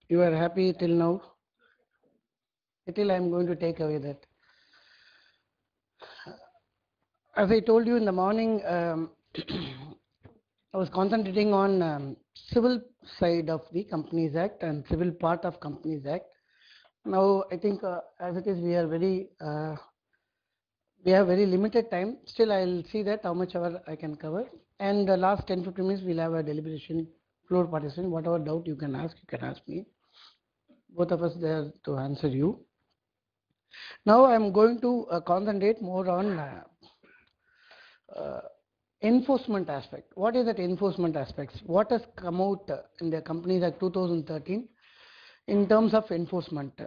You are happy till now? Till I am going to take away that. As I told you in the morning, I was concentrating on civil side of the Companies Act and civil part of Companies Act. Now I think as it is, we have very limited time. Still, I'll see that how much hour I can cover. And the last 10-15 minutes, we'll have a deliberation, floor participation. Whatever doubt you can ask me. Both of us there to answer you. Now I'm going to concentrate more on enforcement aspect. What is that enforcement aspects? What has come out in the Companies Act 2013 in terms of enforcement?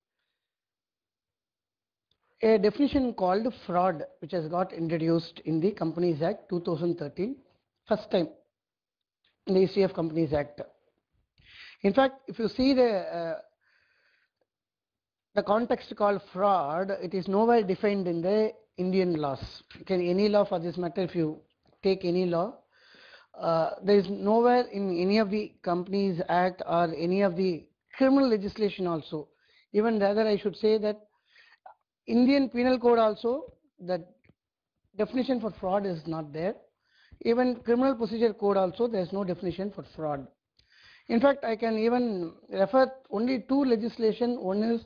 A definition called fraud, which has got introduced in the Companies Act 2013, first time in the history of Companies Act. In fact, if you see the context called fraud, it is nowhere defined in the Indian laws. Any law for this matter, if you take any law, there is nowhere in any of the Companies Act or any of the criminal legislation also. Even rather, I should say that Indian Penal Code also, the definition for fraud is not there. Even Criminal Procedure Code also, there is no definition for fraud. In fact, I can even refer only two legislation. One is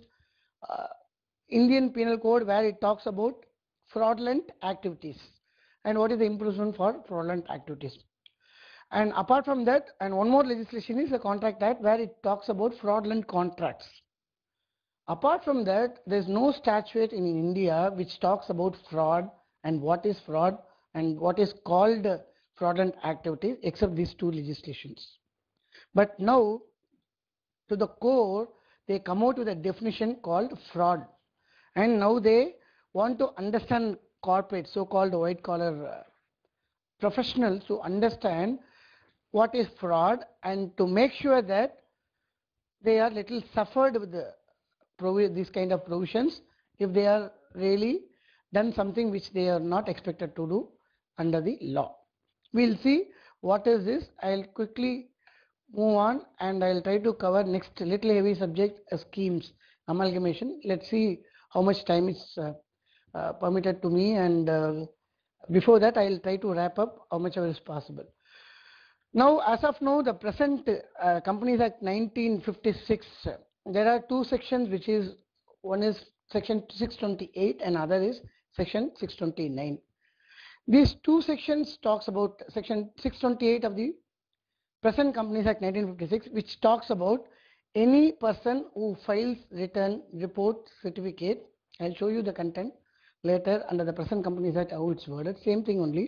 Indian Penal Code, where it talks about fraudulent activities and what is the imprisonment for fraudulent activities. And apart from that, and one more legislation is the Contract Act, where it talks about fraudulent contracts. Apart from that, there is no statute in India which talks about fraud and what is fraud and what is called fraudulent activities except these two legislations. But now, to the core, they come out with a definition called fraud. And now they want to understand corporate, so-called white-collar professionals to understand what is fraud and to make sure that they are little suffered with these kind of provisions if they are really done something which they are not expected to do under the law. We'll see what is this. I'll quickly move on and I'll try to cover next little heavy subject, schemes, amalgamation. Let's see how much time is permitted to me, and before that I'll try to wrap up how much ever is possible. Now, as of now, the present Companies Act 1956, there are two sections, which is one is section 628 and other is section 629. These two sections talks about section 628 of the present Companies Act 1956, which talks about any person who files return report certificate. I'll show you the content later under the present Companies Act how it's worded, same thing only.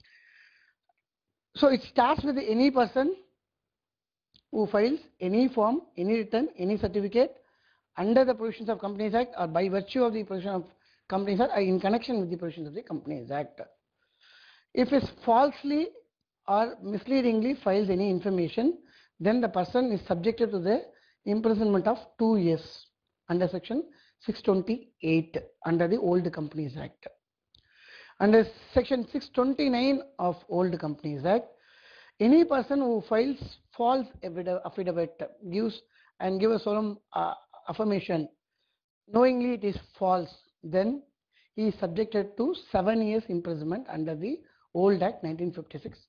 So it starts with any person who files any form, any return, any certificate under the provisions of Companies Act or by virtue of the provision of Companies Act or in connection with the provisions of the Companies Act. If it's falsely or misleadingly files any information, then the person is subjected to the imprisonment of 2 years under section 628 under the old Companies Act. Under section 629 of old Companies Act, any person who files false affidavit gives a solemn affirmation knowingly it is false, then he is subjected to 7 years imprisonment under the old Act 1956.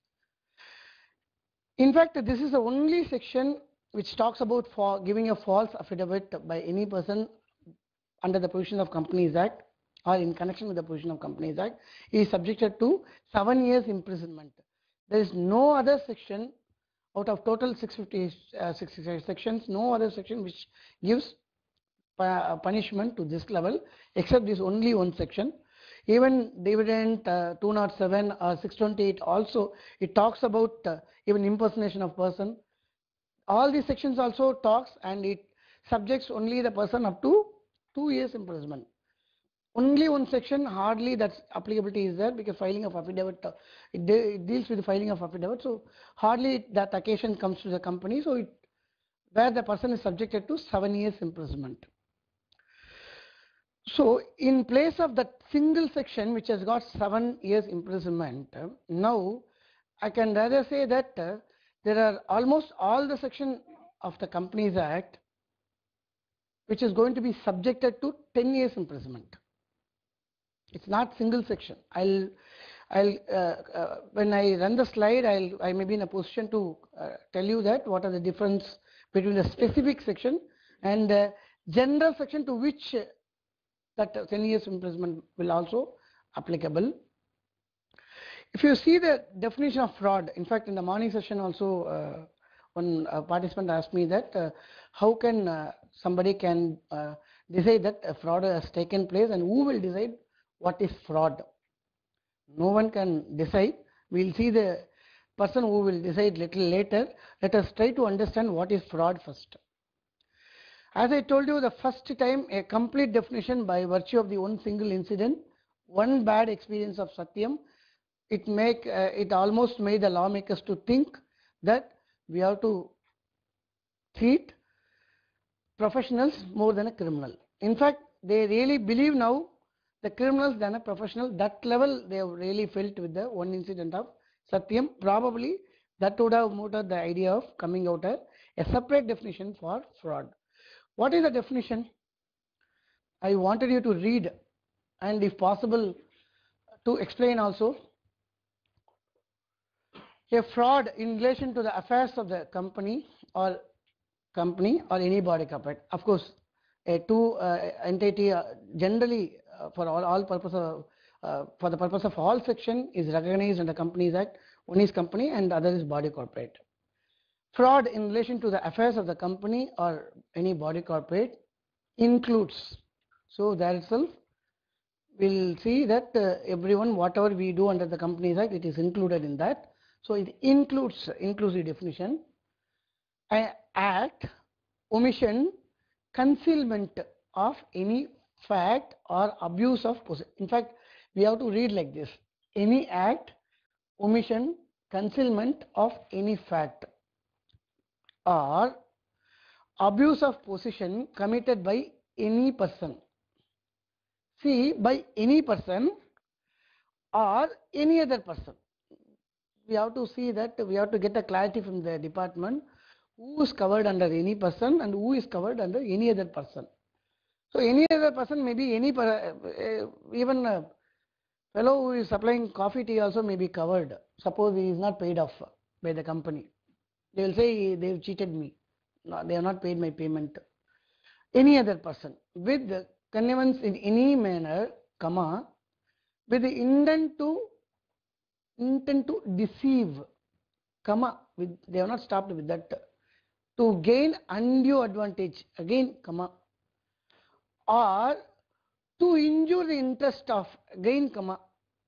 In fact, this is the only section which talks about giving a false affidavit by any person under the provision of Companies Act or in connection with the provision of Companies Act. He is subjected to 7 years imprisonment. There is no other section out of total 656 sections, no other section which gives punishment to this level except this only one section. Even dividend 207 or 628 also, it talks about even impersonation of person. All these sections also talks and it subjects only the person up to 2 years imprisonment. Only one section, hardly that applicability is there because filing of affidavit, it deals with the filing of affidavit, so hardly that occasion comes to the company, so where the person is subjected to 7 years imprisonment. So in place of that single section which has got 7 years imprisonment, now I can rather say that there are almost all the section of the Companies Act, which is going to be subjected to 10 years imprisonment. It's not single section. I'll when I run the slide, I may be in a position to tell you that what are the difference between the specific section and the general section to which that 10 years imprisonment will also applicable. If you see the definition of fraud, in fact, in the morning session also, one participant asked me that how can somebody can decide that a fraud has taken place, and who will decide what is fraud? No one can decide. We'll see the person who will decide little later. Let us try to understand what is fraud first. As I told you, the first time a complete definition by virtue of the one single incident, one bad experience of Satyam, it almost made the lawmakers to think that we have to treat professionals more than a criminal. In fact, they really believe now the criminals than a professional. That level they have really felt with the one incident of Satyam. Probably that would have motivated the idea of coming out a separate definition for fraud. What is the definition? I wanted you to read, and if possible to explain also. A fraud in relation to the affairs of the company or any body corporate. Of course, a two entity generally for all purposes for the purpose of all section is recognized under Companies Act. One is company and the other is body corporate. Fraud in relation to the affairs of the company or any body corporate includes. So there itself we'll see that everyone, whatever we do under the Companies Act, it is included in that. So it includes inclusive definition. Act, omission, concealment of any fact or abuse of possession. In fact, we have to read like this: any act, omission, concealment of any fact or abuse of possession committed by any person. See, by any person or any other person. We have to see that we have to get a clarity from the department who is covered under any person and who is covered under any other person. So any other person may be any even a fellow who is supplying coffee tea also may be covered. Suppose he is not paid off by the company. They will say they have cheated me. No, they have not paid my payment. Any other person with connivance in any manner, comma, with the intent to deceive, comma, they have not stopped with that, to gain undue advantage, again, comma, or to injure the interest of, again, comma,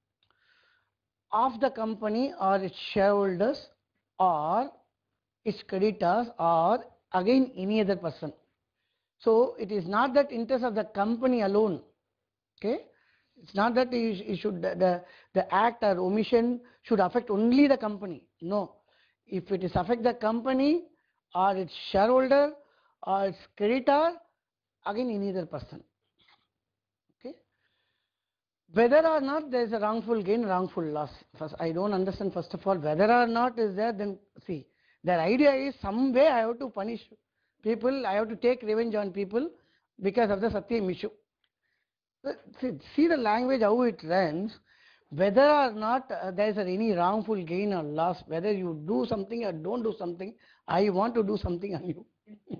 of the company or its shareholders or its creditors or again any other person. So it is not that interest of the company alone. Okay. It's not that it should the act or omission should affect only the company. No. If it is affect the company or its shareholder or its creditor, again any other person. Okay. Whether or not there is a wrongful gain, wrongful loss. First, I don't understand first of all whether or not is there. Then see, their idea is some way I have to punish people. I have to take revenge on people because of the Satyam issue. See the language how it runs. Whether or not there is any wrongful gain or loss, whether you do something or don't do something, I want to do something on you.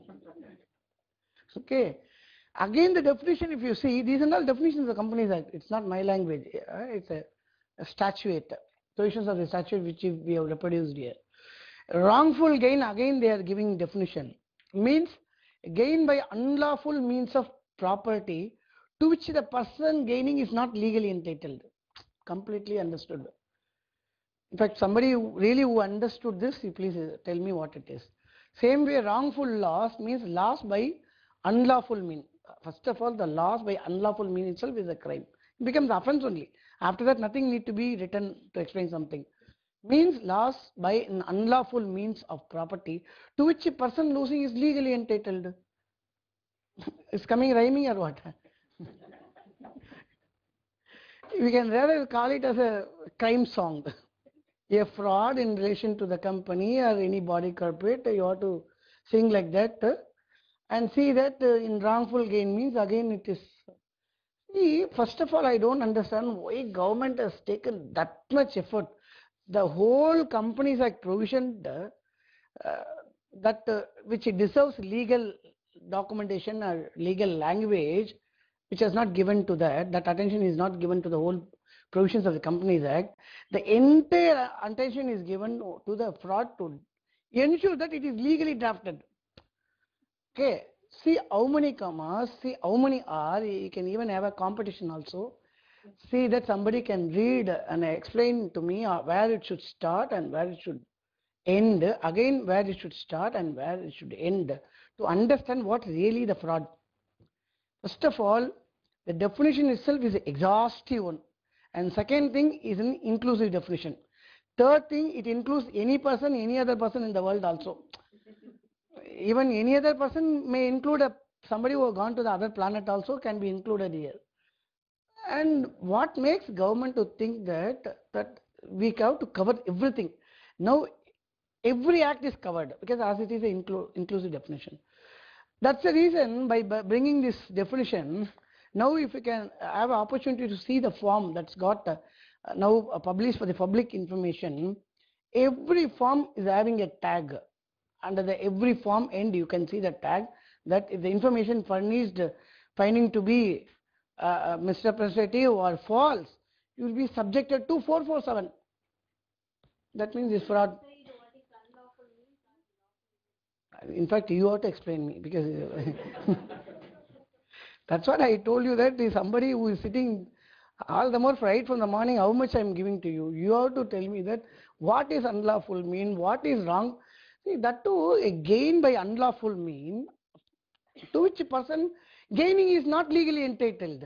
Okay. Again, the definition, if you see, these are all definitions of the Companies Act. It's not my language. It's a statute. Provisions of the statute which we have reproduced here. Wrongful gain, again they are giving definition. Means gain by unlawful means of property to which the person gaining is not legally entitled. Completely understood. In fact, somebody who understood this, please tell me what it is. Same way, wrongful loss means loss by unlawful means. First of all, the loss by unlawful means itself is a crime. It becomes offense only. After that, nothing need to be written to explain something. Means loss by an unlawful means of property to which a person losing is legally entitled. It's coming rhyming or what? We can rather call it as a crime song. A fraud in relation to the company or any body corporate, you have to saying like that, and see that in wrongful gain means again it is. See, first of all, I don't understand why government has taken that much effort. The whole Companies Act provision that which deserves legal documentation or legal language, which is not given to that. That attention is not given to the whole provisions of the Companies Act. The entire attention is given to the fraud to ensure that it is legally drafted. Okay, see how many commas, see how many are. You can even have a competition also. See that somebody can read and explain to me where it should start and where it should end, again where it should start and where it should end, to understand what really the fraud. First of all, the definition itself is an exhaustive one, and second thing is an inclusive definition. Third thing, it includes any person, any other person in the world also. Even any other person may include somebody who has gone to the other planet also can be included here. And what makes government to think that we have to cover everything? Now every act is covered because as it is an inclusive definition. That's the reason by bringing this definition, now if you can have an opportunity to see the form that's got now published for the public information, every form is having a tag. Under the every form end you can see the tag that if the information furnished finding to be misrepresentative or false, you will be subjected to 447. That means this fraud. In fact, you have to explain me because that's what I told you, that is somebody who is sitting all the more fright from the morning, how much I am giving to you. You have to tell me that what is unlawful mean, what is wrong. See, that too, a gain by unlawful mean to which person gaining is not legally entitled.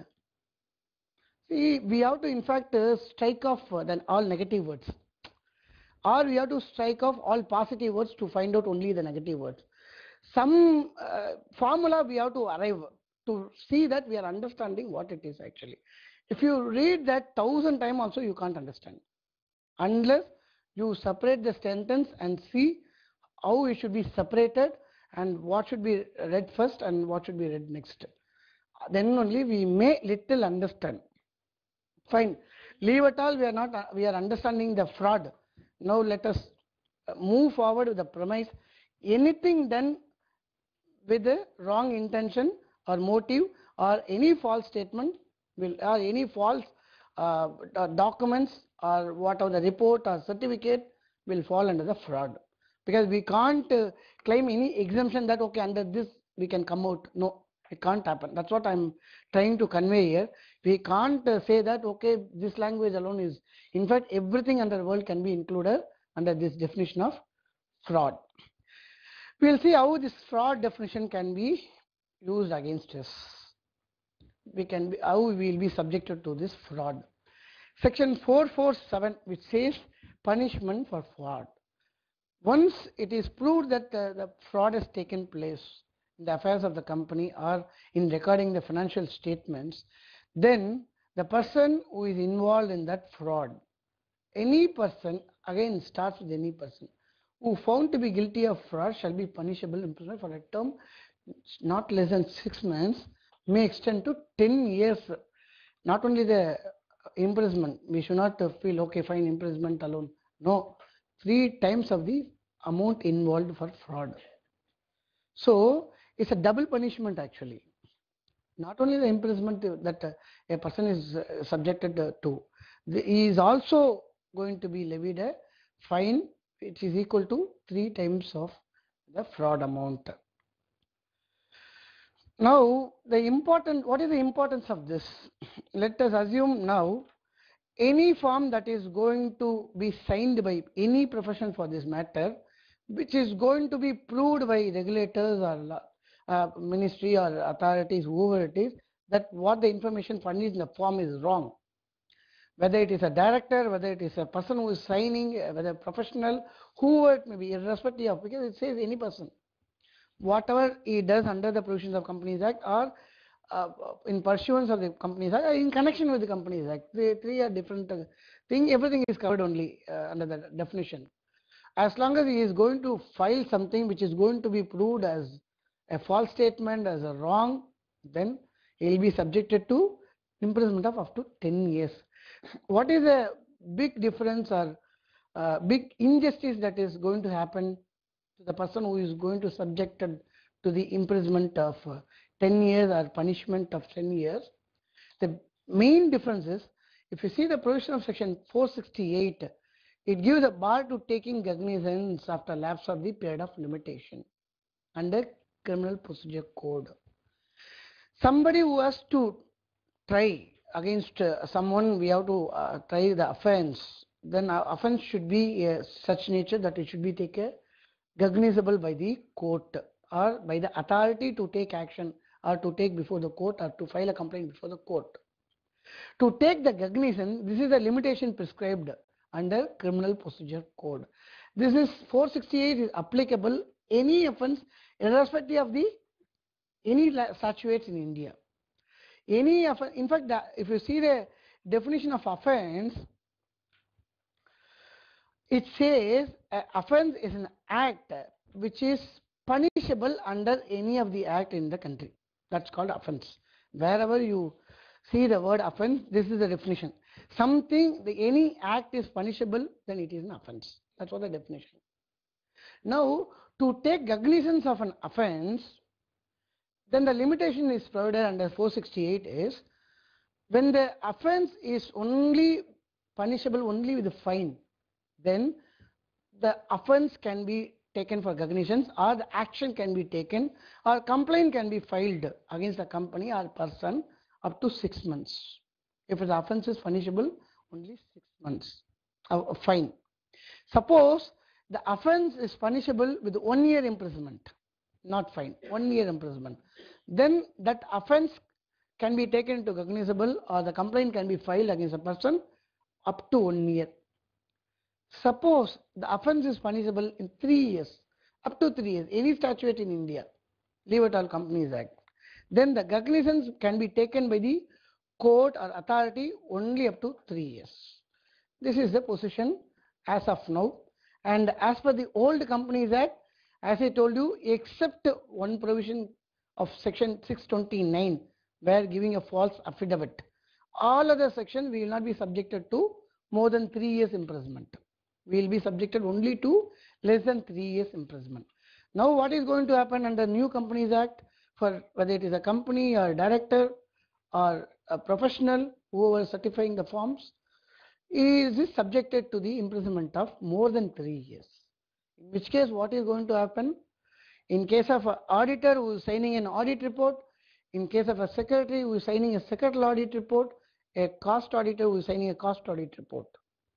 See, we have to in fact strike off then all negative words, or we have to strike off all positive words to find out only the negative words. Some formula we have to arrive to see that we are understanding what it is actually. If you read that 1,000 times also you can't understand unless you separate the sentence and see how it should be separated and what should be read first and what should be read next. Then only we may little understand. Fine, leave it all, we are understanding the fraud. Now let us move forward with the premise. Anything done with a wrong intention or motive or any false statement will, or any false documents or whatever the report or certificate will fall under the fraud. Because we can't claim any exemption that okay, under this we can come out. No, it can't happen. That's what I'm trying to convey here. We can't say that okay, this language alone is. In fact, everything under the world can be included under this definition of fraud. We'll see how this fraud definition can be used against us. How we will be subjected to this fraud. Section 447, which says punishment for fraud. Once it is proved that the fraud has taken place in the affairs of the company or in recording the financial statements, then the person who is involved in that fraud, any person, again starts with any person, who found to be guilty of fraud shall be punishable imprisonment for a term not less than 6 months, may extend to 10 years. Not only the imprisonment, we should not feel okay, fine, imprisonment alone. No, 3 times of the amount involved for fraud. So it's a double punishment actually. Not only the imprisonment that a person is subjected to, he is also going to be levied a fine which is equal to 3 times of the fraud amount. Now what is the importance of this? Let us assume now any form that is going to be signed by any profession for this matter, which is going to be proved by regulators or ministry or authorities, whoever it is, that what the information furnished in the form is wrong. Whether it is a director, whether it is a person who is signing, whether a professional, whoever it may be, irrespective of, because it says any person. Whatever he does under the provisions of Companies Act or in pursuance of the Companies Act, in connection with the Companies Act, the 3 are different things. Everything is covered only under the definition. as long as he is going to file something which is going to be proved as a false statement, as a wrong, then he will be subjected to imprisonment of up to 10 years. What is a big difference or big injustice that is going to happen to the person who is going to subjected to the imprisonment of 10 years or punishment of 10 years? The main difference is, if you see the provision of section 468, it gives a bar to taking cognizance after lapse of the period of limitation under Criminal Procedure Code. Somebody who has to try against someone, we have to try the offense, then offense should be such nature that it should be taken cognizable by the court or by the authority to take action or to take before the court or to file a complaint before the court. To take the cognizance, this is the limitation prescribed under Criminal Procedure Code. This is 468 is applicable any offense irrespective of the any statutes in India. Any offense, in fact, if you see the definition of offense, it says offense is an act which is punishable under any of the act in the country. That's called offense. Wherever you see the word offense, this is the definition. Something, any act is punishable, then it is an offense. That's what the definition. Now, to take cognizance of an offense, then the limitation is provided under 468 is when the offense is only punishable only with a fine, then the offense can be taken for cognizance or the action can be taken or complaint can be filed against the company or person up to 6 months. If the offense is punishable, only 6 months of fine. Suppose the offense is punishable with 1 year imprisonment, not fine, 1 year imprisonment, then that offense can be taken into cognizable or the complaint can be filed against a person up to 1 year. Suppose the offense is punishable in 3 years, up to 3 years, any statute in India, Leave It All Companies Act, then the cognizance can be taken by the court or authority only up to 3 years. This is the position as of now. And as per the old Companies Act, as I told you, except one provision of section 629 where giving a false affidavit, all other sections we will not be subjected to more than 3 years imprisonment. We will be subjected only to less than 3 years imprisonment. Now what is going to happen under New Companies Act, for whether it is a company or a director or a professional, whoever is certifying the forms, is subjected to the imprisonment of more than 3 years. In which case, what is going to happen? In case of an auditor who is signing an audit report, in case of a secretary who is signing a secretarial audit report, a cost auditor who is signing a cost audit report,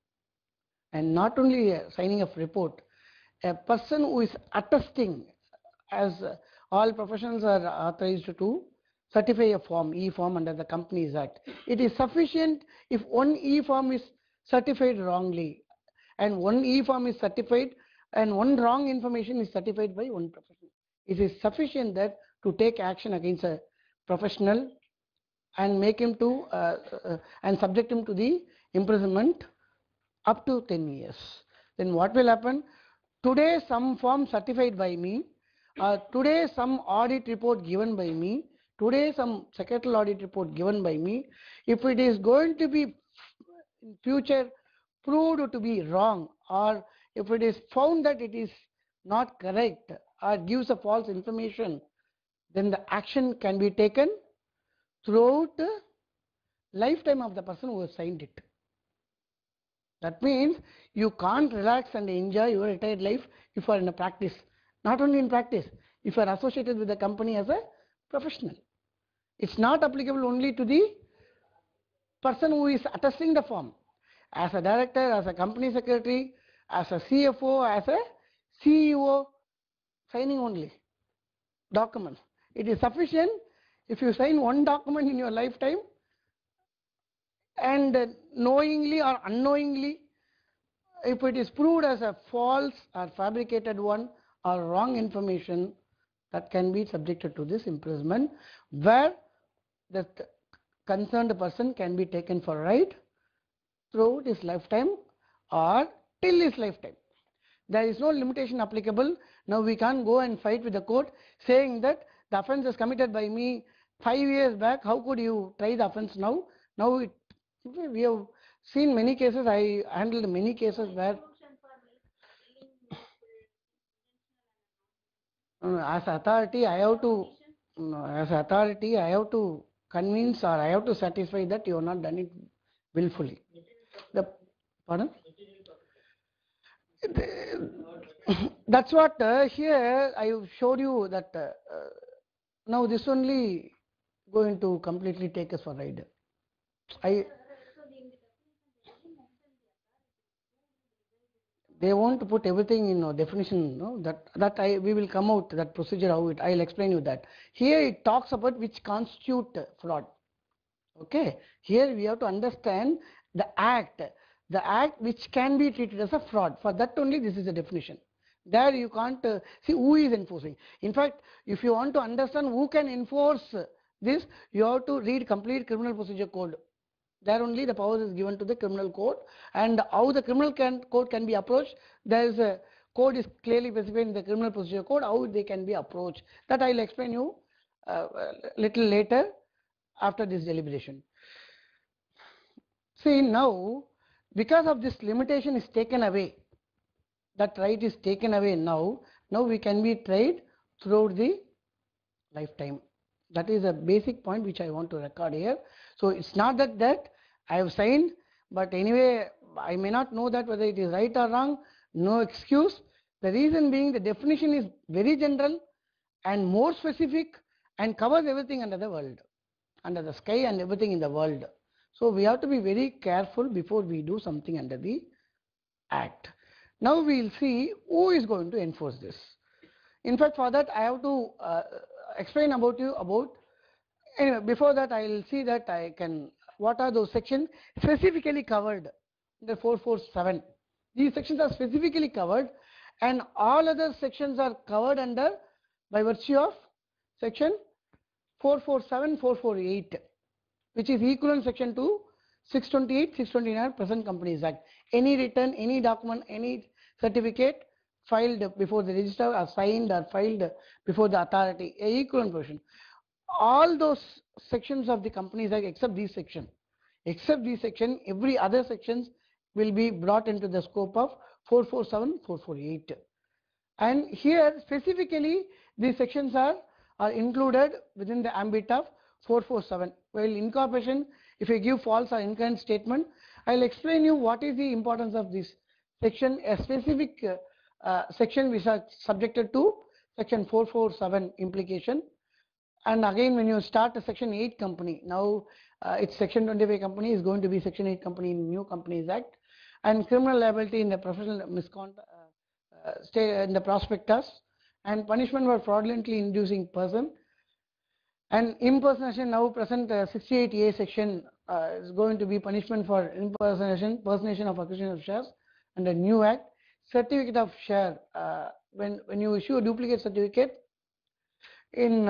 and not only signing of report, a person who is attesting, as all professionals are authorized to certify a form, E-form under the Companies Act. It is sufficient if one E-form is certified wrongly and one E-form is certified and one wrong information is certified by one professional. It is sufficient that to take action against a professional and make him to and subject him to the imprisonment up to 10 years. Then what will happen? Today some form certified by me, today some audit report given by me, today some secretarial audit report given by me, if it is going to be in future proved to be wrong, or if it is found that it is not correct or gives a false information, then the action can be taken throughout the lifetime of the person who has signed it. That means you can't relax and enjoy your retired life if you are in a practice. Not only in practice, if you are associated with the company as a professional. It's not applicable only to the person who is attesting the form. As a director, as a company secretary, as a CFO, as a CEO, signing only documents. It is sufficient if you sign one document in your lifetime and knowingly or unknowingly, if it is proved as a false or fabricated one or wrong information, that can be subjected to this imprisonment, where the concerned person can be taken for right throughout his lifetime or till his lifetime. there is no limitation applicable. Now we can't go and fight with the court saying that the offence is committed by me 5 years back. How could you try the offence now? Now we have seen many cases. I handled many cases where as authority I have to convince, or I have to satisfy that you have not done it willfully. Pardon? That's what here I showed you that now this only going to completely take us for ride. They won't put everything in definition, no? We will come out that procedure how it. I'll explain you that. Here it talks about which constitute fraud. Okay. Here we have to understand the act which can be treated as a fraud. For that only this is a definition. There you can't see who is enforcing. In fact, if you want to understand who can enforce this, you have to read complete criminal procedure code. There only the power is given to the criminal code, and how the criminal code can be approached. There is a code is clearly specified in the criminal procedure code how they can be approached. That I will explain you little later after this deliberation. See, now because of this limitation is taken away, that right is taken away now we can be tried throughout the lifetime. That is a basic point which I want to record here. So it's not that I have signed, but anyway I may not know that whether it is right or wrong. No excuse. The reason being the definition is very general and more specific and covers everything under the world, under the sky and everything in the world. So we have to be very careful before we do something under the act. Now we will see who is going to enforce this. In fact, for that I have to explain about anyway, before that I will see that I can, what are those sections specifically covered under 447. These sections are specifically covered, and all other sections are covered under by virtue of section 447, 448, which is equivalent section to 628, 629 Present Companies Act. Any return, any document, any certificate filed before the register or signed or filed before the authority, a equivalent provision. All those sections of the Companies Act except this section, every other sections will be brought into the scope of 447, 448. And here specifically these sections are included within the ambit of 447. While incorporation, if you give false or incorrect statement, I will explain you what is the importance of this section, a specific section which are subjected to section 447 implication. And again, when you start a section 8 company, now it's section 25 company is going to be section 8 company in New Companies Act, and criminal liability in the professional misconduct in the prospectus, and punishment for fraudulently inducing person, and impersonation. Now present 68A section is going to be punishment for impersonation, personation of acquisition of shares under new act. Certificate of share, when you issue a duplicate certificate in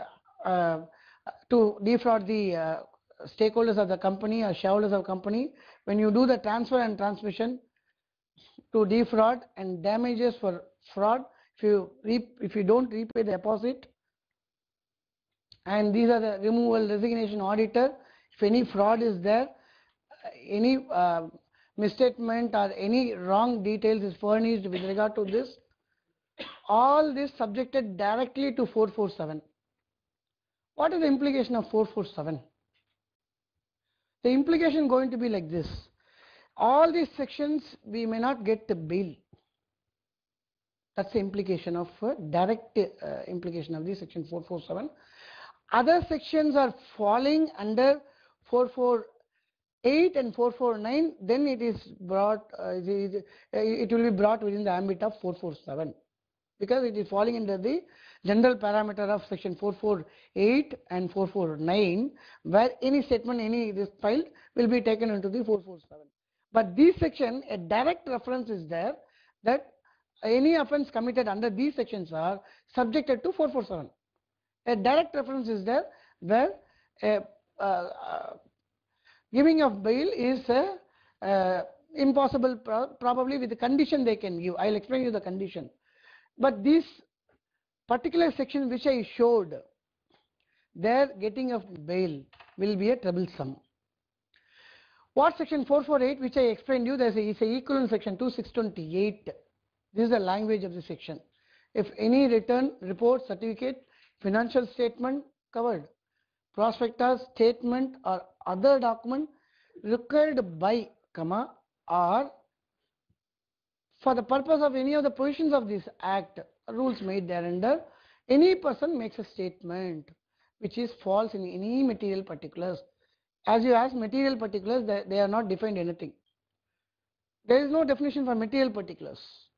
to defraud the stakeholders of the company or shareholders of company, when you do the transfer and transmission to defraud, and damages for fraud if you don't repay the deposit, and these are the removal, resignation, auditor. If any fraud is there, any misstatement or any wrong details is furnished with regard to this, all this subjected directly to 447. What is the implication of 447? The implication going to be like this: all these sections we may not get the bail. That's the implication of direct implication of the section 447. Other sections are falling under 448 and 449. Then it is brought. It will be brought within the ambit of 447, because it is falling under the general parameter of section 448 and 449, where any statement, any this filed will be taken into the 447. But this section, a direct reference is there that any offence committed under these sections are subjected to 447. A direct reference is there where giving of bail is impossible, probably with the condition they can give. I'll explain you the condition. But this particular section which I showed, their getting of bail will be a troublesome. What section 448 which I explained you, there is a equivalent section 2628. This is the language of the section. If any return, report, certificate, financial statement covered, prospectus, statement or other document required by, or for the purpose of any of the provisions of this act, rules made thereunder, any person makes a statement which is false in any material particulars. As you ask material particulars, they are not defined anything. There is no definition for material particulars.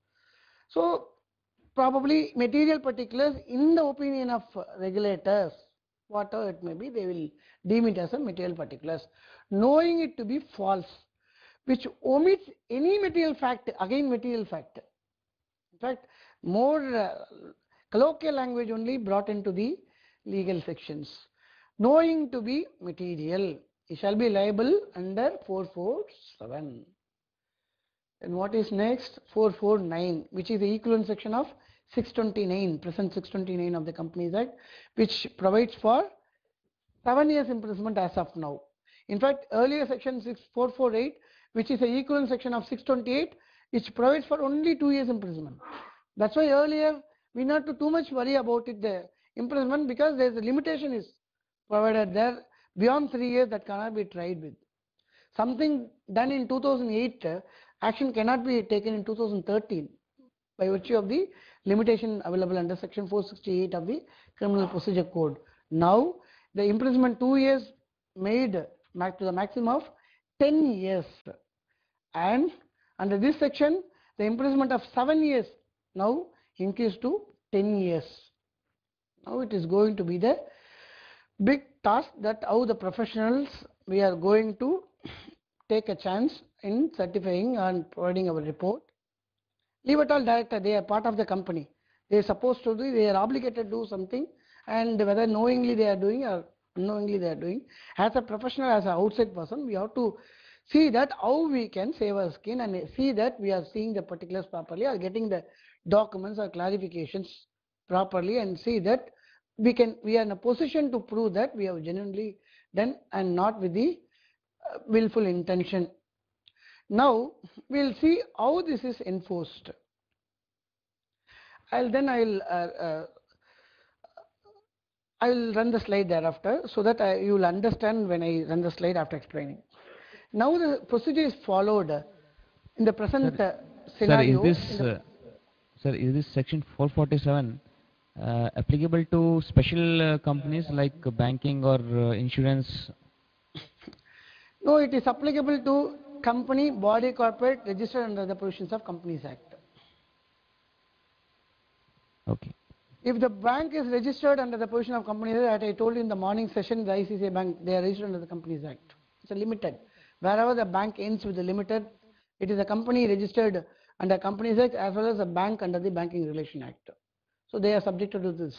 So probably material particulars, in the opinion of regulators, whatever it may be, they will deem it as a material particulars, knowing it to be false, which omits any material fact, again material fact. In fact, more colloquial language only brought into the legal sections. Knowing to be material, he shall be liable under 447. And what is next? 449, which is the equivalent section of 629, present 629 of the Companies Act, which provides for 7 years imprisonment as of now. In fact, earlier section 448, which is the equivalent section of 628, which provides for only 2 years imprisonment. That's why earlier we not to too much worry about it, the imprisonment, because there is a limitation is provided there. Beyond 3 years that cannot be tried with. Something done in 2008, action cannot be taken in 2013 by virtue of the limitation available under section 468 of the Criminal Procedure Code. Now the imprisonment 2 years made to the maximum of 10 years, and under this section the imprisonment of 7 years now increased to 10 years. Now it is going to be the big task that how the professionals we are going to take a chance in certifying and providing our report. Leave it all director, they are part of the company. They are supposed to do, they are obligated to do something, and whether knowingly they are doing or unknowingly they are doing. As a professional, as an outside person, we have to see that how we can save our skin and see that we are seeing the particulars properly or getting the documents or clarifications properly, and see that we are in a position to prove that we have genuinely done and not with the willful intention. Now we'll see how this is enforced. I'll run the slide thereafter, so that you will understand when I run the slide after explaining. Now the procedure is followed in the present scenario. Sir, is this section 447 applicable to special companies like banking or insurance? No, it is applicable to company, body corporate registered under the provisions of Companies Act. Okay. If the bank is registered under the provision of Companies Act, I told you in the morning session, the ICICI Bank, they are registered under the Companies Act. It's a limited. Wherever the bank ends with the limited, it is a company registered under Companies Act as well as a bank under the Banking Regulation Act. So they are subjected to this.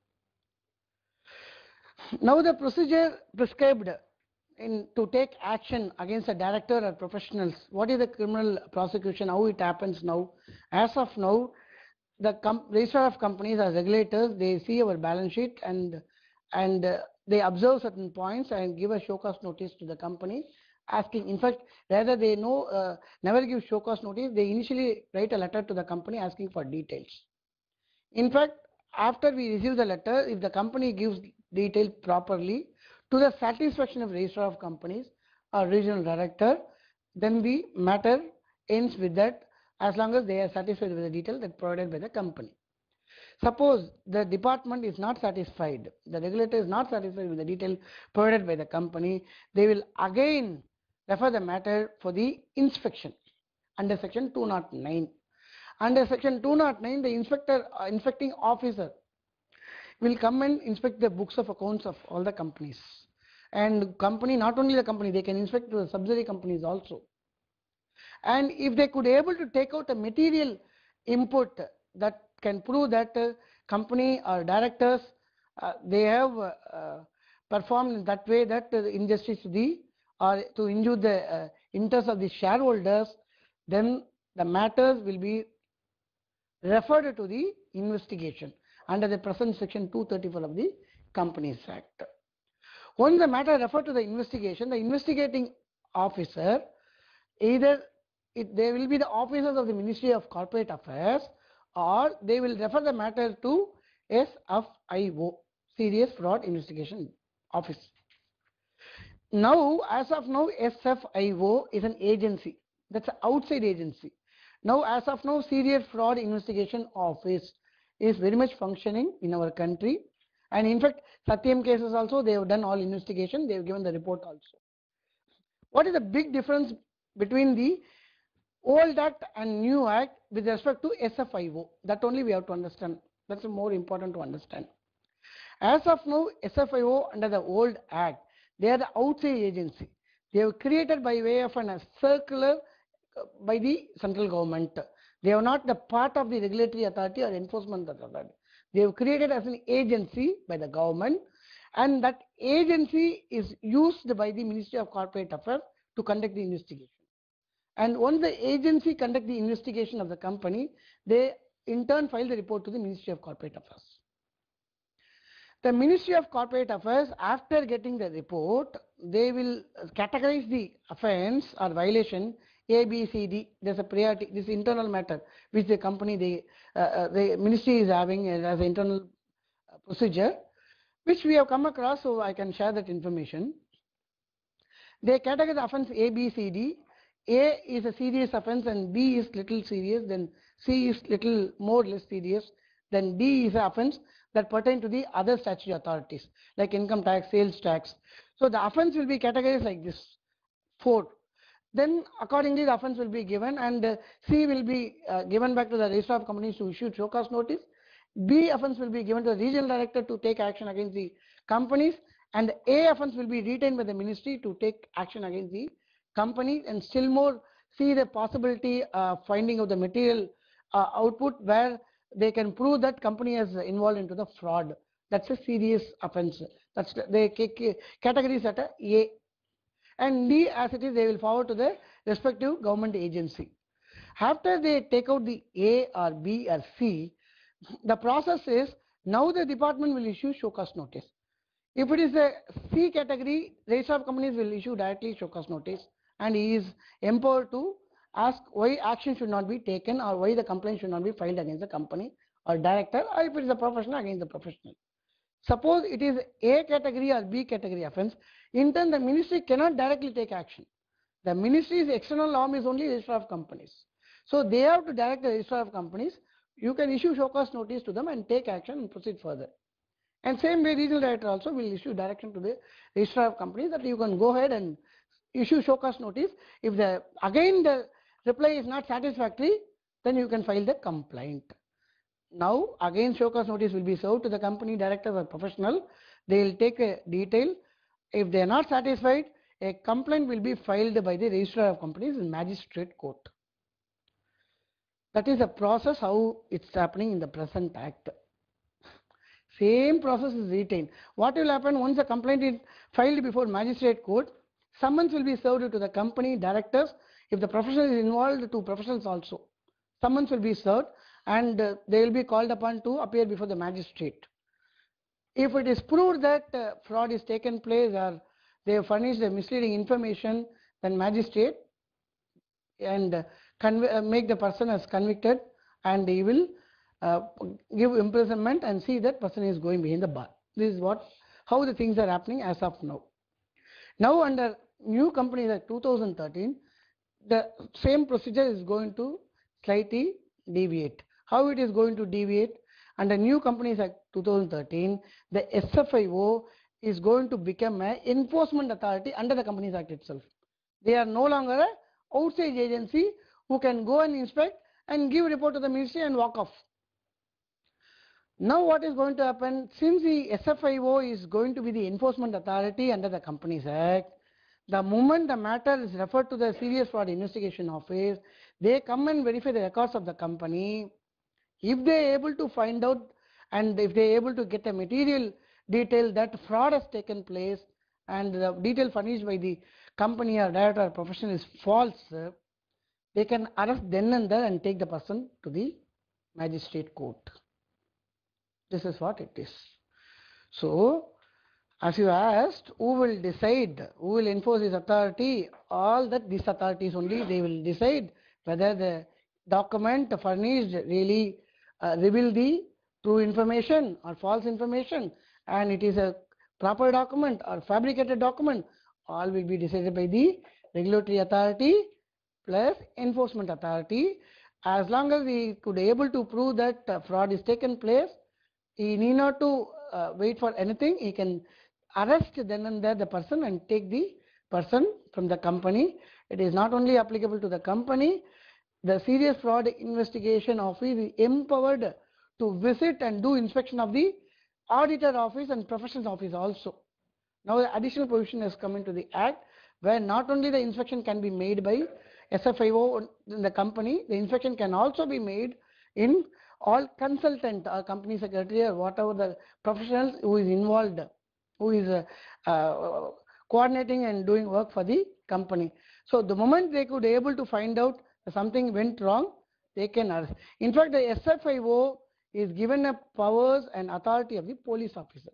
Now the procedure prescribed to take action against a director or professionals. What is the criminal prosecution? How it happens now? As of now, the registrar of companies as regulators, they see our balance sheet and they observe certain points and give a show cause notice to the company, asking. In fact, rather they never give show cause notice. They initially write a letter to the company asking for details. In fact, after we receive the letter, if the company gives detail properly to the satisfaction of registrar of companies or regional director, then the matter ends with that, as long as they are satisfied with the detail that provided by the company. Suppose the department is not satisfied, the regulator is not satisfied with the detail provided by the company, they will again refer the matter for the inspection under section 209. Under section 209, the inspecting officer will come and inspect the books of accounts of all the companies. And company, not only the company, they can inspect the subsidiary companies also. And if they could able to take out a material input that can prove that company or directors, they have performed in that way that injustice to the or to injure the interest of the shareholders, then the matters will be referred to the investigation under the present section 234 of the Companies Act. Once the matter referred to the investigation, the investigating officer, either they will be the officers of the Ministry of Corporate Affairs, or they will refer the matter to SFIO, Serious Fraud Investigation Office. Now, as of now, SFIO is an agency. That's an outside agency. Now, as of now, Serious Fraud Investigation Office is very much functioning in our country. And in fact, Satyam cases also, they have done all investigation. They have given the report also. What is the big difference between the old act and new act with respect to SFIO? That only we have to understand. That's more important to understand. As of now, SFIO under the old act, they are the outside agency. They are created by way of a circular by the central government. They are not the part of the regulatory authority or enforcement authority. They are created as an agency by the government, and that agency is used by the Ministry of Corporate Affairs to conduct the investigation. And once the agency conducts the investigation of the company, they in turn file the report to the Ministry of Corporate Affairs. The Ministry of Corporate Affairs, after getting the report, they will categorize the offence or violation A, B, C, D. There's a priority. This internal matter which the company, the ministry is having as an internal procedure, which we have come across, so I can share that information. They categorize the offence A, B, C, D. A is a serious offence and B is little serious, then C is little more less serious, then D is an offence that pertain to the other statutory authorities like income tax, sales tax. So the offence will be categorized like this, 4. Then accordingly the offence will be given, and C will be given back to the Registrar of Companies to issue show cause notice. B offence will be given to the regional director to take action against the companies, and A offence will be retained by the ministry to take action against the company, and still more see the possibility of finding of the material output where they can prove that company is involved into the fraud. That's a serious offence. That's the categories at A. And D, as it is, they will forward to the respective government agency. After they take out the A or B or C, the process is now the department will issue show cause notice. If it is a C category, Registrar of Companies will issue directly show cause notice, and he is empowered to ask why action should not be taken or why the complaint should not be filed against the company or director, or if it is a professional, against the professional. Suppose it is A category or B category offence, in turn the ministry cannot directly take action. The ministry's external arm is only Registrar of Companies. So they have to direct the Registrar of Companies. You can issue show cause notice to them and take action and proceed further. And same way regional director also will issue direction to the Registrar of Companies that you can go ahead and issue show cause notice. If again the reply is not satisfactory, then you can file the complaint. Now again show cause notice will be served to the company director or professional. They will take a detail. If they are not satisfied, a complaint will be filed by the Registrar of Companies in Magistrate Court. That is the process how it's happening in the present act. Same process is retained. What will happen once a complaint is filed before Magistrate Court? Summons will be served to the company directors. If the professional is involved, to professionals also. Summons will be served, and they will be called upon to appear before the magistrate. If it is proved that fraud is taken place or they have furnished the misleading information, then magistrate and make the person as convicted, and he will give imprisonment and see that person is going behind the bar. This is how the things are happening as of now. Now under new Companies Act 2013, the same procedure is going to slightly deviate. How it is going to deviate? Under new Companies Act 2013, the SFIO is going to become an enforcement authority under the Companies Act itself. They are no longer an outside agency who can go and inspect and give report to the ministry and walk off. Now what is going to happen? Since the SFIO is going to be the enforcement authority under the Companies Act, the moment the matter is referred to the Serious Fraud Investigation Office, they come and verify the records of the company. If they are able to find out and if they are able to get a material detail that fraud has taken place and the detail furnished by the company or director or professional is false, they can arrest then and there and take the person to the magistrate court. This is what it is. So, as you asked, who will decide, who will enforce this authority? All that these authorities only, they will decide whether the document furnished really reveal the true information or false information, and it is a proper document or fabricated document. All will be decided by the regulatory authority plus enforcement authority. As long as we could able to prove that fraud is taken place, he need not to wait for anything. He can arrest then and there the person and take the person from the company. It is not only applicable to the company. The Serious Fraud Investigation Office is empowered to visit and do inspection of the auditor office and professionals office also. Now the additional provision has come into the act, where not only the inspection can be made by SFIO in the company, the inspection can also be made in all consultant or company secretary or whatever the professionals who is involved, who is coordinating and doing work for the company. So the moment they could able to find out something went wrong, they can arrest. In fact, the SFIO is given a powers and authority of the police officer.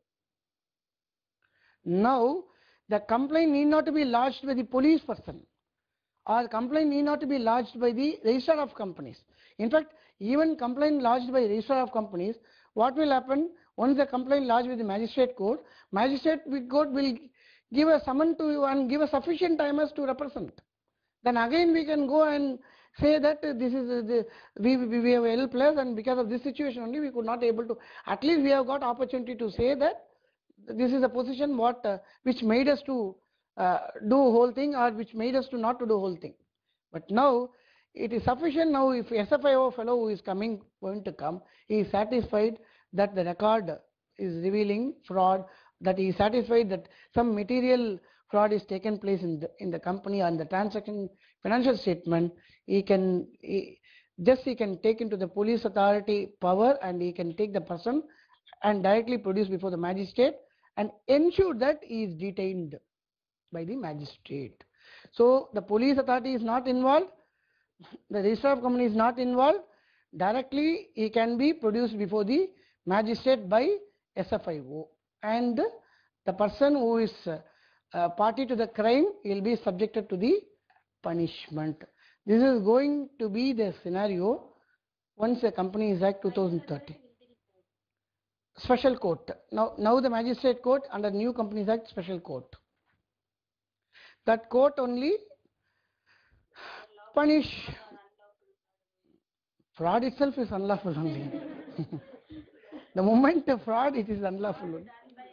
Now, the complaint need not to be lodged by the police person, or complaint need not to be lodged by the registrar of companies. In fact, even complaint lodged by registrar of companies, what will happen once the complaint lodged with the magistrate court court will give a summon to you and give a sufficient time as to represent. Then again we can go and say that this is we have a helpless, and because of this situation only we could not able to. At least we have got opportunity to say that this is a position what which made us to do whole thing, or which made us to not to do whole thing. But now it is sufficient. Now if SFIO fellow who is going to come, he is satisfied that the record is revealing fraud, that he is satisfied that some material fraud is taken place in the company and the transaction financial statement, he can take into the police authority power, and he can take the person and directly produce before the magistrate and ensure that he is detained by the magistrate. So the police authority is not involved, the registrar of company is not involved. Directly he can be produced before the magistrate by SFIO, and the person who is party to the crime will be subjected to the punishment. This is going to be the scenario once the Companies Act 2013. Special court. Now the magistrate court under new Companies Act, special court. That court only punish. Fraud itself is unlawful only. The moment of fraud, it is unlawful.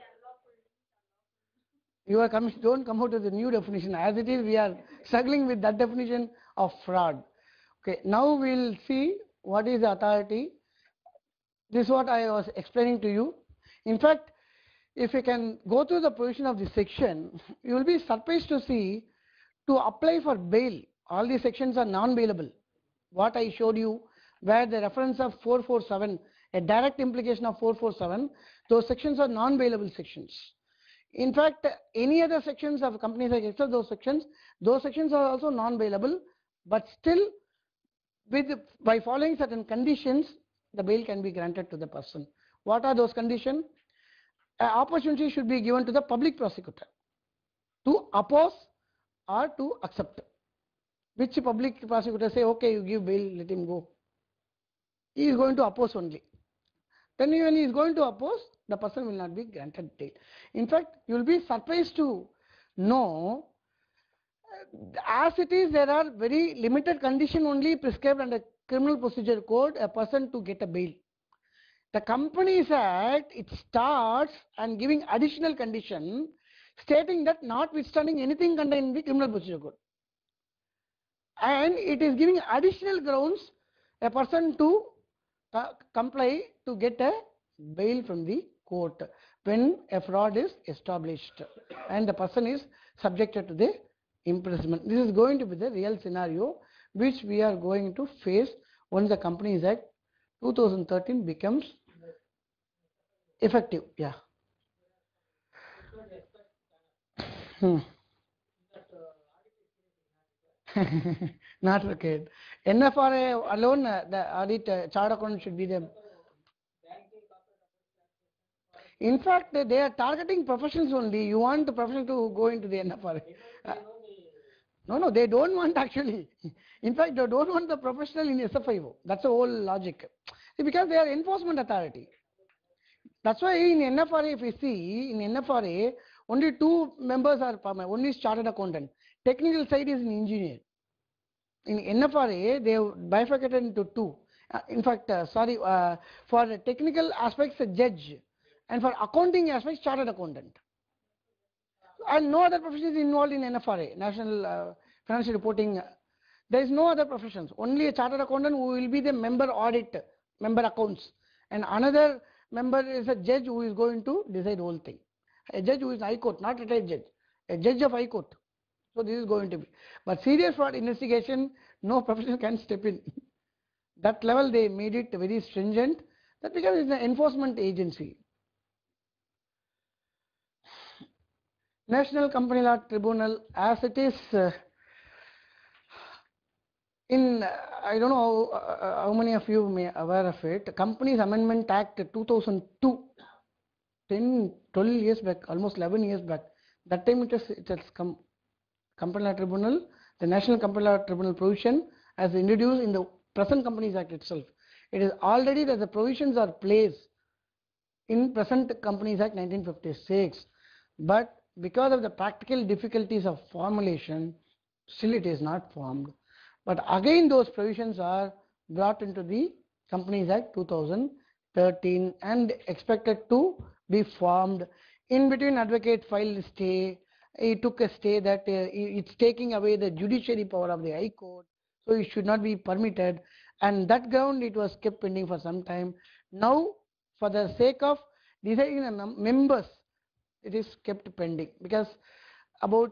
You are coming, don't come out with a new definition. As it is, we are struggling with that definition of fraud. Okay, now we'll see what is the authority. This is what I was explaining to you. In fact, if you can go through the provision of the section, you will be surprised to see, to apply for bail, all these sections are non-bailable. What I showed you, where the reference of 447, a direct implication of 447, those sections are non-bailable sections. In fact, any other sections of Companies Act except those sections are also non-bailable, but still by following certain conditions, the bail can be granted to the person. What are those conditions? An opportunity should be given to the public prosecutor to oppose or to accept. Which public prosecutor say, okay, you give bail, let him go. He is going to oppose only. Then when he is going to oppose, the person will not be granted bail. In fact, you will be surprised to know, as it is, there are very limited conditions only prescribed under Criminal Procedure Code a person to get a bail. The Companies Act, it starts and giving additional condition stating that notwithstanding anything contained in the Criminal Procedure Code, and it is giving additional grounds a person to comply to get a bail from the court when a fraud is established and the person is subjected to the imprisonment. This is going to be the real scenario which we are going to face once the Companies Act 2013 becomes effective. Yeah. Not required. NFRA alone, the audit chart account should be the. In fact, they are targeting professionals only. You want the professional to go into the NFRA. No, they don't want actually. In fact, they don't want the professional in SFIO. That's the whole logic. See, because they are enforcement authority. That's why in NFRA, if you see, in NFRA, only 2 members are permanent. One is chartered accountant. Technical side is an engineer. In NFRA, they have bifurcated into 2. In fact, for the technical aspects, a judge, and for accounting aspects, chartered accountant. And no other profession is involved in NFRA, National Financial Reporting. There is no other professions. Only a chartered accountant who will be the member audit, member accounts, and another member is a judge who is going to decide whole thing. A judge who is High Court, not retired judge, a judge of High Court. So this is going to be. But serious fraud investigation, no professional can step in. That level they made it very stringent. That because it's an enforcement agency. National Company Law Tribunal, as it is in, I don't know how many of you may aware of it, Companies Amendment Act 2002, 10, 12 years back, almost 11 years back. That time it has come. Company Law Tribunal, the National Company Law Tribunal provision as introduced in the present Companies Act itself. It is already that the provisions are placed in present Companies Act 1956, but because of the practical difficulties of formulation, still it is not formed. But again those provisions are brought into the Companies Act 2013 and expected to be formed. In between, advocate filed stay. He took a stay that it's taking away the judiciary power of the High Court, so it should not be permitted, and that ground it was kept pending for some time. Now, for the sake of deciding the members, it is kept pending, because about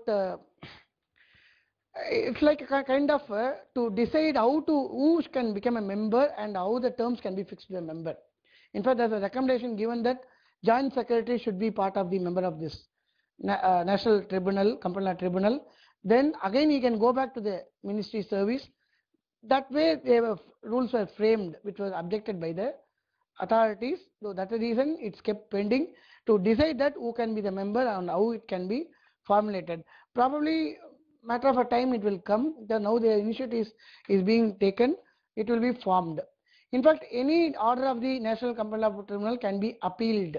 it's like a kind of to decide who can become a member and how the terms can be fixed to a member. In fact, there's a recommendation given that joint secretary should be part of the member of this National Tribunal, Company Law Tribunal. Then again he can go back to the ministry service. That way rules were framed which was objected by the authorities. So that's the reason it's kept pending to decide that who can be the member and how it can be formulated. Probably matter of a time it will come. Now the initiative is being taken. It will be formed. In fact, any order of the National Company Law Tribunal can be appealed.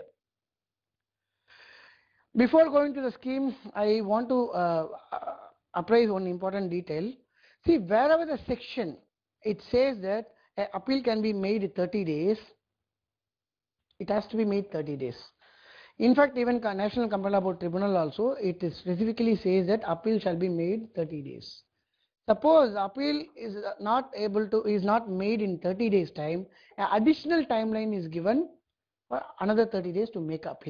Before going to the scheme, I want to apprise one important detail. See, wherever the section, it says that an appeal can be made 30 days, it has to be made 30 days. In fact, even National Company Law Tribunal also, it specifically says that appeal shall be made 30 days. Suppose appeal is not made in 30 days time, an additional timeline is given for another 30 days to make appeal.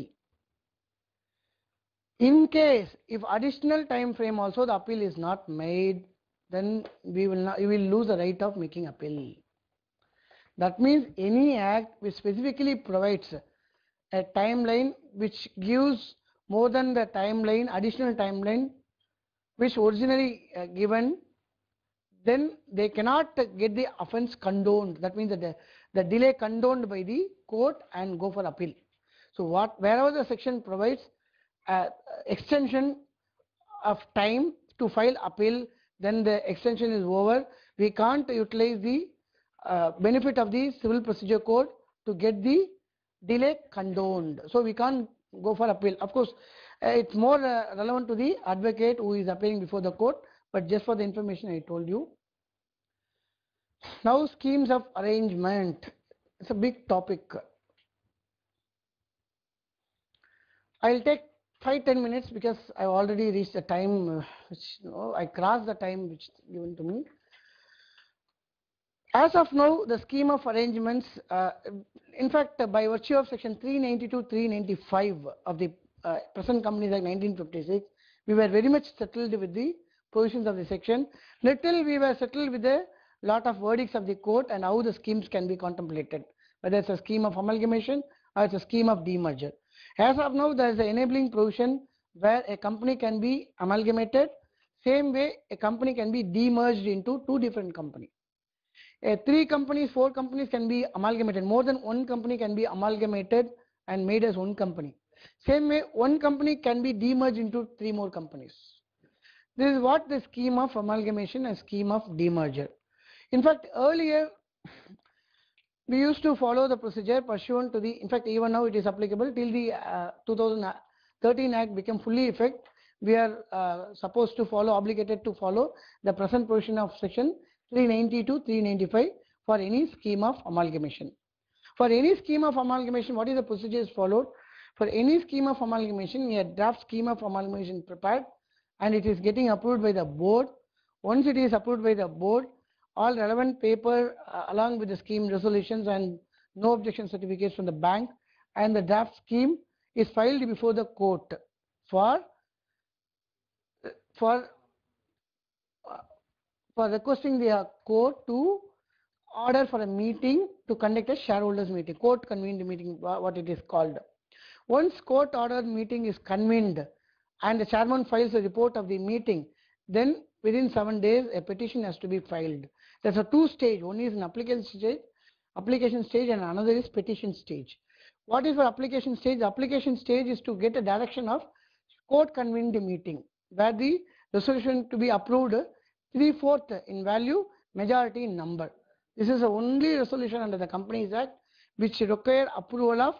In case if additional time frame also the appeal is not made, then you will lose the right of making appeal. That means any act which specifically provides a timeline which gives more than the timeline, additional timeline which originally given, then they cannot get the offence condoned. That means that the delay condoned by the court and go for appeal. So wherever the section provides extension of time to file appeal, then the extension is over. We can't utilize the benefit of the Civil Procedure Code to get the delay condoned. So we can't go for appeal. Of course, it's more relevant to the advocate who is appearing before the court, but just for the information I told you. Now, schemes of arrangement. It's a big topic. I'll take 5-10 minutes because I've already reached the time which I crossed the time which given to me. As of now, the scheme of arrangements, in fact, by virtue of section 392-395 of the present Companies Act 1956, we were very much settled with the provisions of the section. Little we were settled with a lot of verdicts of the court and how the schemes can be contemplated, whether it's a scheme of amalgamation or it's a scheme of demerger. As of now, there is an enabling provision where a company can be amalgamated Same way, a company can be demerged into two different companies. 3 companies, 4 companies can be amalgamated. More than one company can be amalgamated and made as one company. Same way, one company can be demerged into 3 more companies. This is what the scheme of amalgamation and scheme of demerger. In fact, earlier we used to follow the procedure pursuant to the, in fact even now it is applicable till the 2013 Act became fully effect. We are supposed to follow, obligated to follow the present provision of section 390 to 395 for any scheme of amalgamation. For any scheme of amalgamation, what is the procedure is followed? For any scheme of amalgamation, a draft scheme of amalgamation prepared and it is getting approved by the board. Once it is approved by the board, all relevant paper along with the scheme resolutions and no objection certificates from the bank and the draft scheme is filed before the court for requesting the court to order for a meeting to conduct a shareholders meeting, court convened meeting, what it is called. Once court order meeting is convened and the chairman files a report of the meeting, then within 7 days a petition has to be filed. There's a 2 stage. One is an application stage and another is petition stage. What is for application stage? The application stage is to get a direction of court convened meeting where the resolution to be approved 3/4 in value, majority in number. This is the only resolution under the Companies Act which require approval of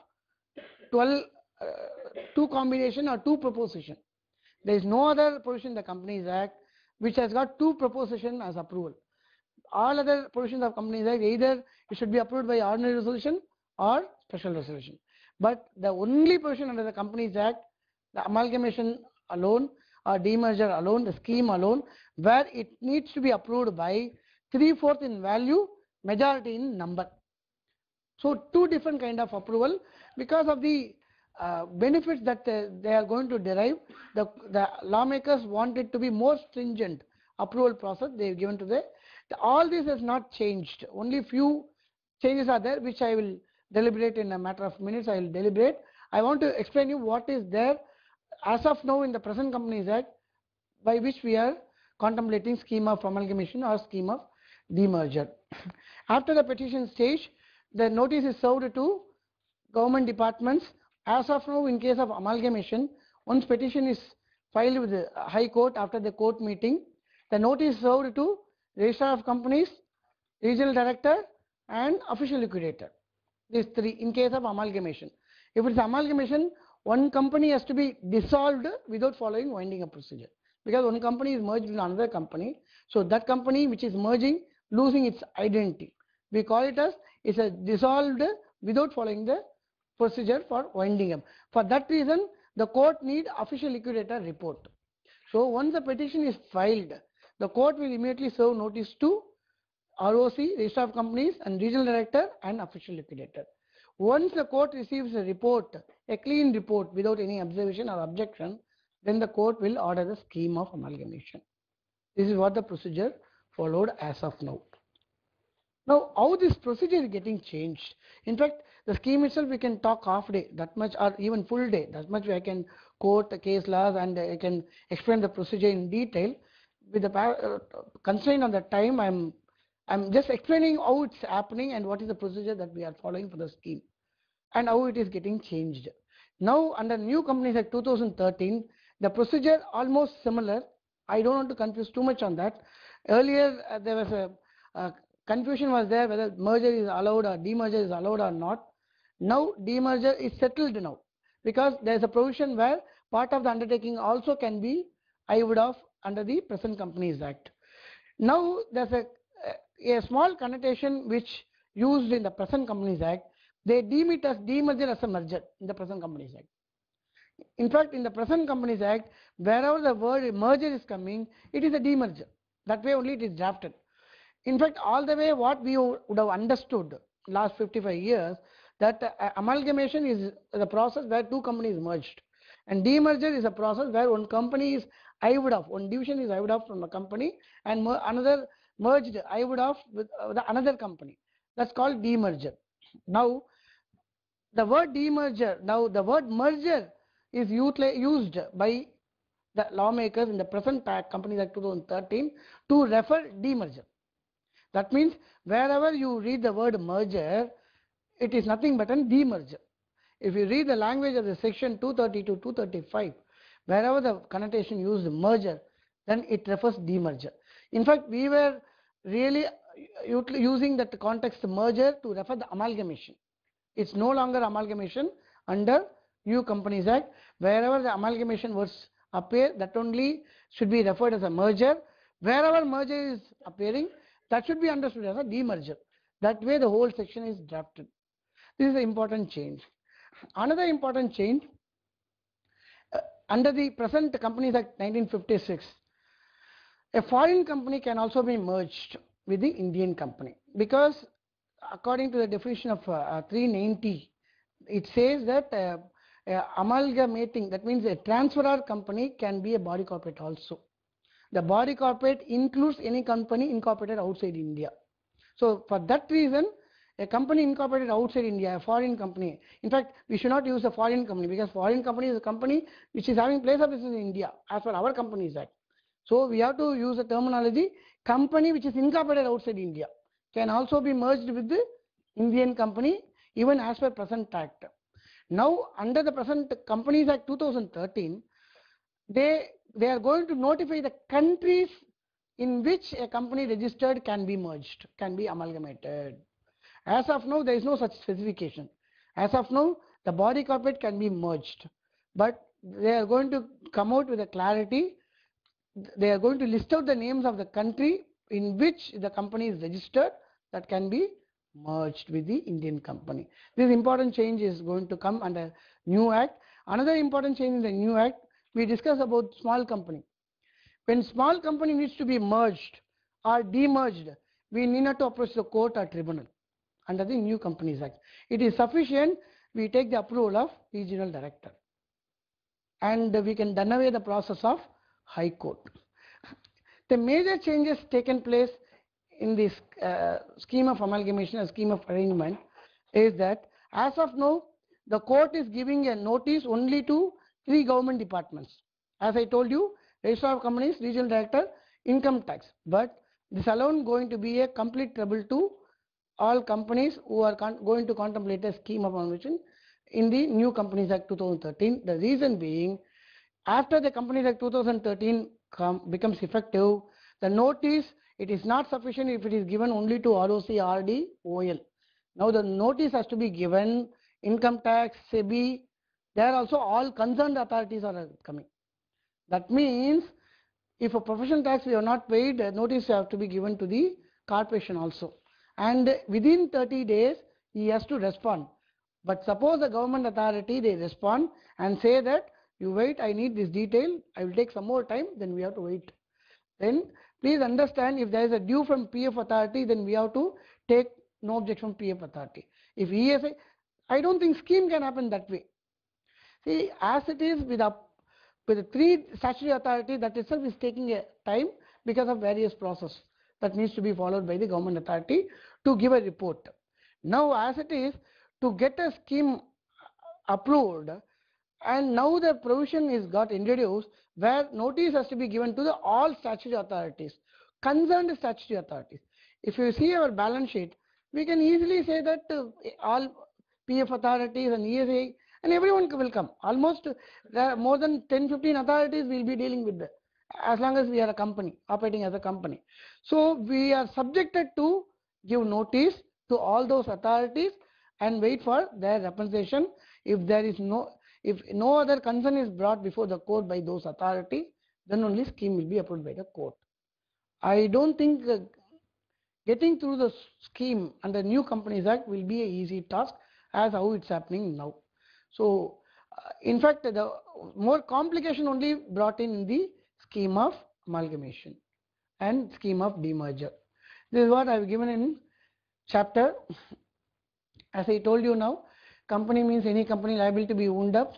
2 combination or 2 proposition. There is no other provision in the Companies Act which has got 2 proposition as approval. All other provisions of Companies Act, either it should be approved by ordinary resolution or special resolution. But the only provision under the Companies Act, the amalgamation alone or demerger alone, the scheme alone, where it needs to be approved by 3/4 in value, majority in number. So 2 different kind of approval because of the benefits that they are going to derive. The lawmakers want it to be more stringent approval process they have given to all this has not changed. Only few changes are there which I will deliberate in a matter of minutes. I will deliberate. I want to explain you what is there as of now in the present Companies Act by which we are contemplating scheme of amalgamation or scheme of demerger. After the petition stage, the notice is served to government departments. As of now, in case of amalgamation, once petition is filed with the High Court after the court meeting, the notice is served to Registrar of Companies, Regional Director and Official Liquidator. These 3 in case of amalgamation. If it is amalgamation, one company has to be dissolved without following winding up procedure. Because one company is merged with another company, so that company which is merging losing its identity. We call it as it's a dissolved without following the procedure for winding up. For that reason, the court need official liquidator report. So once the petition is filed, the court will immediately serve notice to ROC, Registrar of Companies and Regional Director and Official Liquidator. Once the court receives a report, a clean report without any observation or objection, then the court will order the scheme of amalgamation. This is what the procedure followed as of now. Now, how this procedure is getting changed? In fact, the scheme itself we can talk half day, that much, or even full day, that much I can quote the case laws and I can explain the procedure in detail. With the constraint on the time, I'm just explaining how it's happening and what is the procedure that we are following for the scheme and how it is getting changed. Now, under new Companies Act 2013, the procedure almost similar. I don't want to confuse too much on that. Earlier, there was a confusion was there whether merger is allowed or demerger is allowed or not. Now, demerger is settled now because there is a provision where part of the undertaking also can be IVD off under the present Companies Act. Now, there's a small connotation which used in the present Companies Act. They deem it as demerger as a merger in the present Companies Act. In fact, in the present Companies Act, wherever the word merger is coming, it is a demerger. That way only it is drafted. In fact, all the way what we would have understood last 55 years, that amalgamation is the process where 2 companies merged. And demerger is a process where one company is IVD off, one division is IVD off from a company and another merged IVD off with another company. That's called demerger. Now, the word demerger, now the word merger is used by the lawmakers in the present Act, Companies Act 2013, to refer demerger. That means wherever you read the word merger, it is nothing but a demerger. If you read the language of the section 230 to 235, wherever the connotation used merger, then it refers demerger. In fact, we were really using that context merger to refer the amalgamation. It's no longer amalgamation under New Companies Act. Wherever the amalgamation words appear, that only should be referred as a merger. Wherever merger is appearing, that should be understood as a demerger. That way the whole section is drafted. This is an important change. Another important change, under the present Companies Act 1956, a foreign company can also be merged with the Indian company, because according to the definition of 390, it says that amalgamating, that means a transferor company can be a body corporate also. The body corporate includes any company incorporated outside India. So for that reason, a company incorporated outside India, a foreign company. In fact, we should not use a foreign company, because foreign company is a company which is having place of business in India as per our Companies Act. So we have to use the terminology company which is incorporated outside India can also be merged with the Indian company even as per present Act. Now under the present Companies Act 2013, they are going to notify the countries in which a company registered can be merged, can be amalgamated. As of now, there is no such specification. As of now, the body corporate can be merged, but they are going to come out with a clarity. They are going to list out the names of the country in which the company is registered that can be merged with the Indian company. This important change is going to come under new Act. Another important change in the new Act, we discussed about small company. When small company needs to be merged or demerged, we need not to approach the court or tribunal under the New Companies Act. It is sufficient we take the approval of regional director, and we can done away the process of High Court. The major changes taken place in this scheme of amalgamation, a scheme of arrangement, is that as of now, the court is giving a notice only to 3 government departments. As I told you, Registrar of Companies, Regional Director, Income Tax. But this alone going to be a complete trouble to all companies who are going to contemplate a scheme of amalgamation in the New Companies Act 2013. The reason being, after the Companies Act 2013 becomes effective, the notice, it is not sufficient if it is given only to ROC, RD, OL. Now the notice has to be given, Income Tax, SEBI, there also all concerned authorities are coming. That means if a professional tax we have not paid, notice have to be given to the corporation also. And within 30 days, he has to respond. But suppose the government authority, they respond and say that, you wait, I need this detail, I will take some more time, then we have to wait. Then please understand, if there is a due from PF authority, then we have to take no objection from PF authority. If ESI, I don't think scheme can happen that way. See, as it is with the 3 statutory authorities, that itself is taking a time because of various process that needs to be followed by the government authority to give a report. Now as it is, to get a scheme approved, and now the provision is got introduced where notice has to be given to the all statutory authorities, concerned statutory authorities. If you see our balance sheet, we can easily say that all PF authorities and ESA and everyone will come. Almost there are more than 10-15 authorities will be dealing with that, as long as we are a company, operating as a company. So we are subjected to give notice to all those authorities and wait for their representation. If no other concern is brought before the court by those authorities, then only scheme will be approved by the court. I don't think getting through the scheme under New Companies Act will be an easy task as how it's happening now. So in fact, the more complication only brought in the scheme of amalgamation and scheme of demerger. This is what I have given in chapter. As I told you now, company means any company liable to be wound up.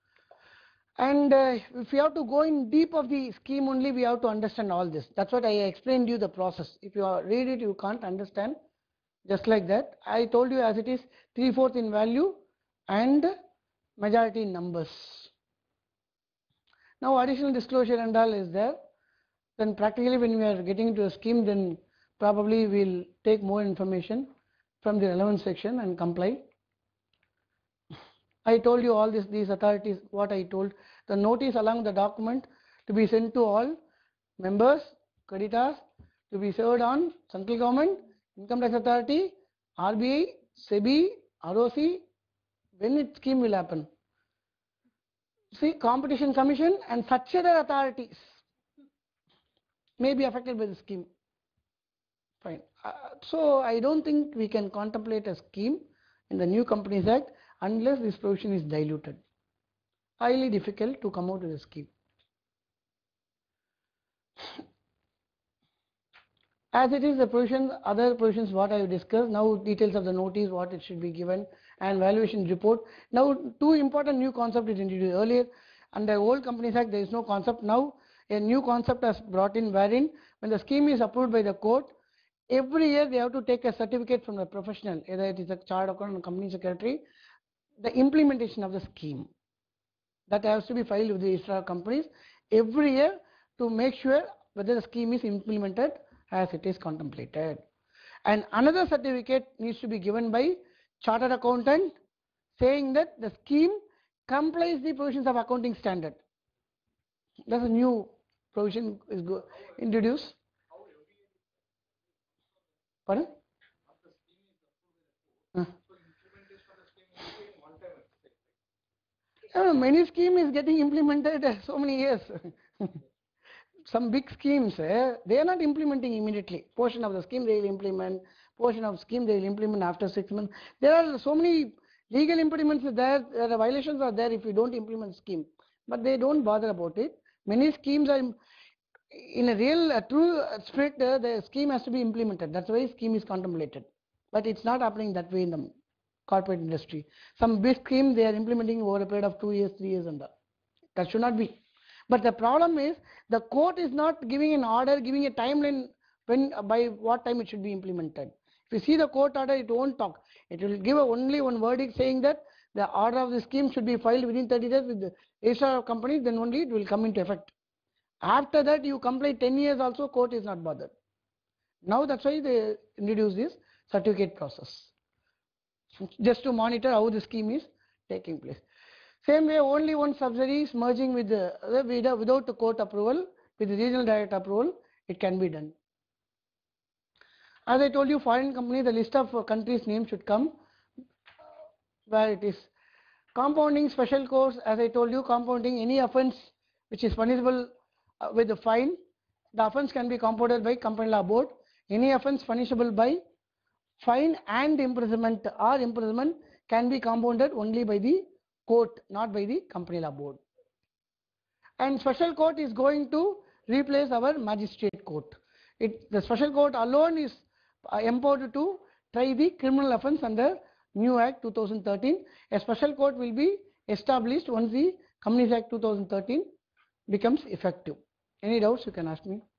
And if you have to go in deep of the scheme only, we have to understand all this. That's what I explained you the process. If you read it, you can't understand. Just like that, I told you as it is 3/4 in value and majority in numbers. Now additional disclosure and all is there. Then practically when we are getting into a scheme, then probably we'll take more information from the relevant section and comply. I told you all these authorities, what I told, the notice along the document to be sent to all members, creditors, to be served on central government, income tax authority, RBI, SEBI, ROC, when its scheme will happen. See, competition commission and such other authorities may be affected by the scheme. Fine. So I don't think we can contemplate a scheme in the new Companies Act unless this provision is diluted. Highly difficult to come out with a scheme. As it is the provision, other provisions what I have discussed, now details of the notice, what it should be given, and valuation report. Now two important new concepts is introduced. Earlier under old Companies Act there is no concept. Now a new concept has brought in, wherein when the scheme is approved by the court, every year they have to take a certificate from the professional, either it is a chartered accountant or company secretary, the implementation of the scheme. That has to be filed with the registrar of companies every year to make sure whether the scheme is implemented as it is contemplated. And another certificate needs to be given by chartered accountant saying that the scheme complies the provisions of accounting standard. That's a new provision is introduced. Pardon? Many scheme is getting implemented so many years. Some big schemes, they are not implementing immediately. Portion of the scheme they will implement, portion of scheme they will implement after 6 months. There are so many legal impediments there, the violations are there if you don't implement scheme. But they don't bother about it. Many schemes are in a real true spirit, the scheme has to be implemented. That's why scheme is contemplated. But it's not happening that way in the corporate industry. Some big scheme they are implementing over a period of 2 years, 3 years and that should not be. But the problem is the court is not giving an order, giving a timeline when by what time it should be implemented. If you see the court order, it won't talk. It will give only one verdict saying that the order of the scheme should be filed within 30 days with the registrar of companies, then only it will come into effect. After that you comply 10 years also, court is not bothered. Now that's why they introduce this certificate process, just to monitor how the scheme is taking place. Same way, only one subsidiary is merging with the without the court approval, with the regional director approval, it can be done. As I told you, foreign company, the list of countries' names should come where it is. Compounding special course, as I told you, compounding any offence which is punishable with a fine. The offence can be compounded by Company Law Board. Any offence punishable by fine and imprisonment or imprisonment can be compounded only by the court, not by the Company Law Board. And special court is going to replace our magistrate court. The special court alone is empowered to try the criminal offence under New Act 2013. A special court will be established once the Companies Act 2013 becomes effective. Any doubts you can ask me.